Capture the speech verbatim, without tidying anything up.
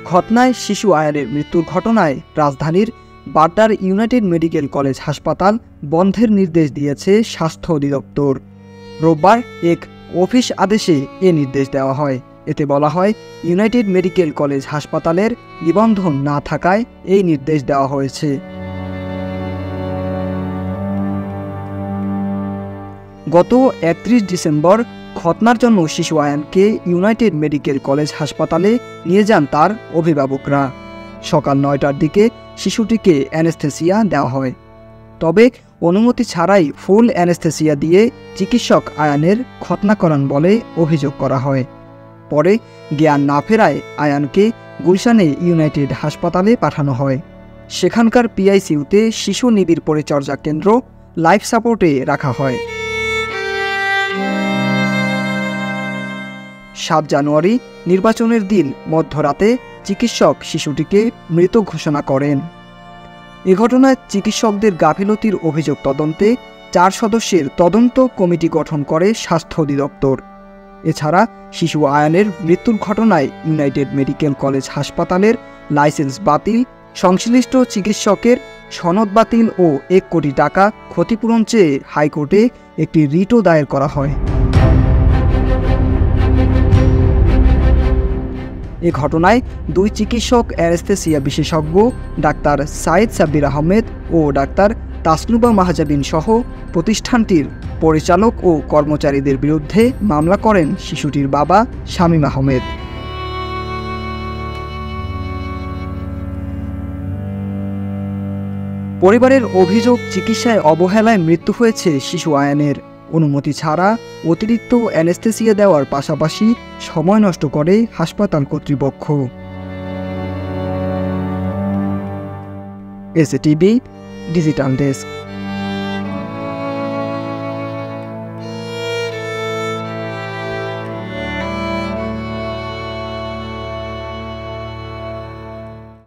খতনায় শিশু আয়ানের মৃত্যুর ঘটনায় রাজধানীর বাড্ডার ইউনাইটেড মেডিকেল কলেজ হাসপাতাল বন্ধের নির্দেশ দিয়েছে স্বাস্থ্য অধিদপ্তর। রোববার এক অফিস আদেশে এ নির্দেশ দেওয়া হয়। এতে বলা হয়, ইউনাইটেড মেডিকেল কলেজ হাসপাতালের নিবন্ধন না থাকায় এই নির্দেশ দেওয়া হয়েছে। গত একত্রিশ ডিসেম্বর খতনার জন্য শিশু আয়ানকে ইউনাইটেড মেডিকেল কলেজ হাসপাতালে নিয়ে যান তার অভিভাবকরা। সকাল নয়টার দিকে শিশুটিকে অ্যানেস্থেসিয়া দেওয়া হয়। তবে অনুমতি ছাড়াই ফুল অ্যানেস্থেসিয়া দিয়ে চিকিৎসক আয়ানের খতনা করান বলে অভিযোগ করা হয়। পরে জ্ঞান না ফেরায় আয়ানকে গুলশানে ইউনাইটেড হাসপাতালে পাঠানো হয়। সেখানকার পিআইসিইউতে শিশু নিবিড় পরিচর্যা কেন্দ্র লাইফ সাপোর্টে রাখা হয়। সাত জানুয়ারি নির্বাচনের দিন মধ্যরাতে চিকিৎসক শিশুটিকে মৃত ঘোষণা করেন। এ ঘটনায় চিকিৎসকদের গাফিলতির অভিযোগ তদন্তে চার সদস্যের তদন্ত কমিটি গঠন করে স্বাস্থ্য অধিদপ্তর। এছাড়া শিশু আয়ানের মৃত্যুর ঘটনায় ইউনাইটেড মেডিকেল কলেজ হাসপাতালের লাইসেন্স বাতিল, সংশ্লিষ্ট চিকিৎসকের সনদ বাতিল ও এক কোটি টাকা ক্ষতিপূরণ চেয়ে হাইকোর্টে একটি রিটও দায়ের করা হয়। এ ঘটনায় দুই চিকিৎসক অ্যানেস্থেসিয়া বিশেষজ্ঞ ডাক্তার সাইদ সাব্বির আহমেদ ও ডাক্তার তাসনুবা মাহজাবিন সহ প্রতিষ্ঠানটির পরিচালক ও কর্মচারীদের বিরুদ্ধে মামলা করেন শিশুটির বাবা শামীম আহমেদ। পরিবারের অভিযোগ, চিকিৎসায় অবহেলায় মৃত্যু হয়েছে শিশু আয়ানের। অনুমতি ছাড়া অতিরিক্ত অ্যানেস্থেসিয়া দেওয়ার পাশাপাশি সময় নষ্ট করে হাসপাতাল কর্তৃপক্ষ। SATV digital desk.